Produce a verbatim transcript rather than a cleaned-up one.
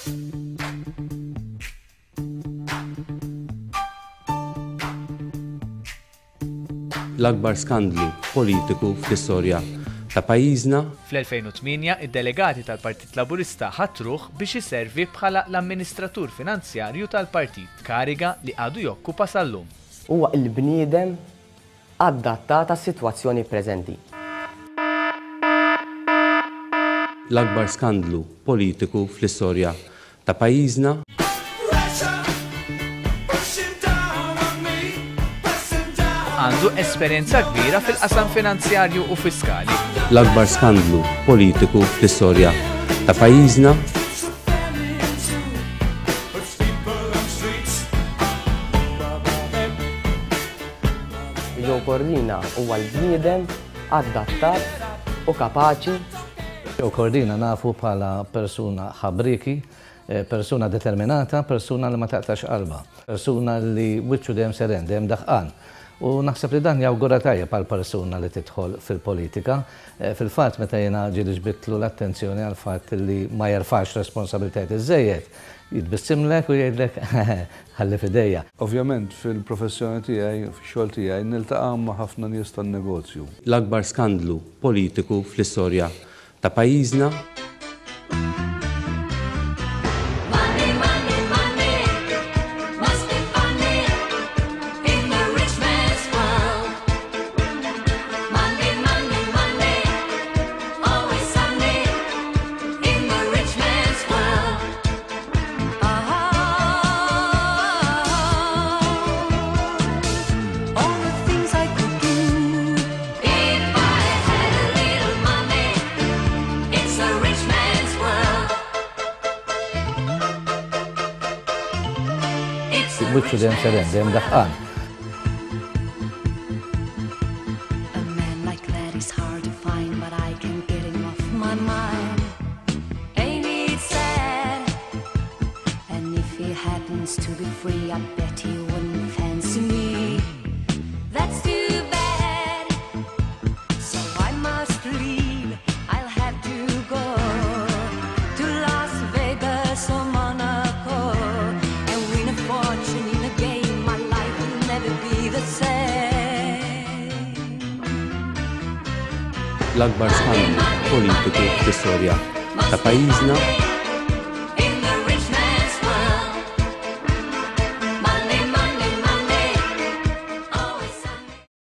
L-akbar skandlu politiku fl-istorja ta' pajjiżna. Fl-elfejn u tminja id-delegati tal-Partit Laburista ħatruh biex iservi bħala l-amministratur finanzjarju tal-partit, kariga li għadu jokkupa sal-lum. Huwa l-bniedem adattat għas-sitwazzjoni preżenti. L-akbar skandlu politiku fl-istorja ta' pajjiżna. Għandu esperjenza kbira fil-qasam finanzjarju u fiskali. L-akbar skandlu politiku fl-istorja ta' pajjiżna. Joe Cordina huwa l-bniedem adattat u kapaċi. Joe Cordina nafu bħala persuna ħabriki, persuna determinata, persuna li ma taqtax qalba, persuna li wiċċu dejjem seren, dejjem daħqan. U naħseb li dan jawgura tajjeb għal persuna li tidħol fil-politika. Fil-fatt meta jiena ġieli ġbidtlu l-attenzjoni għal fatt li ma jerfax responsabilitajt iżejjed, jitbissimlek u jgħidlek ħalli fidejja. Ovvjament fil-professjoni tiegħi, fix-xogħol tiegħi niltaqa' ma' ħafna nies tan-negozju. L-akbar skandlu politiku fl-istorja ta' pajjiżna. Wiċċu dejjem seren, dejjem daħqan. A man like that is hard to find, but I can't get him off my mind. Ain't it sad? And if he happens to be free, I bet he wouldn't fancy me. That's too bad. So I must leave. I'll have to go to Las Vegas or Monaco and win a fortune in a game. My life will never be the same. L-akbar skandlu politiku fl-istorja ta' pajjiżna.